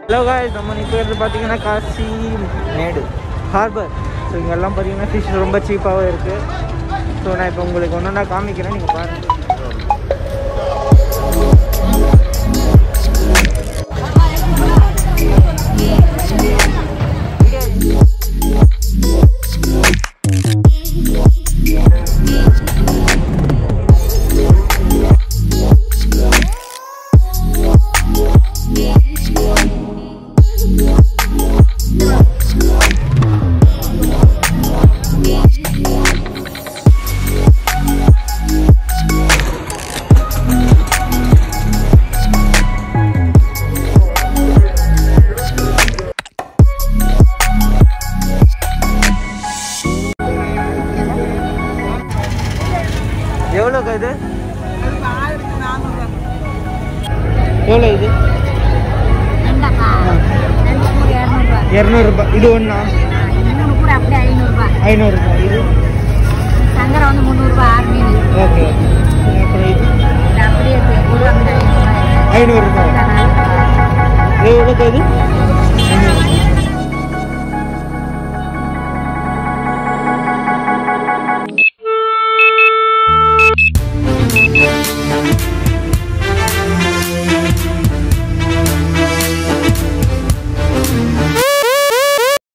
Hello guys, நம்ம இப்போ வந்து பாத்தீங்கன்னா காசிமேடு ஹார்பர். ஸோ இங்கெல்லாம் பார்த்தீங்கன்னா ஃபிஷ் ரொம்ப சீப்பாகவே இருக்குது. ஸோ நான் இப்போ உங்களுக்கு ஒன்றா காமிக்கிறேன், நீங்கள் பாருங்கள். எவ்வளோக்கா இது? எவ்வளோ இது? 200 இது ஒன்றா? 500 இது சங்கரா வந்து 300 ஆறு மீன். ஓகே. அப்புறம் இது அப்படியே 500 எவ்வளோக்கா இது?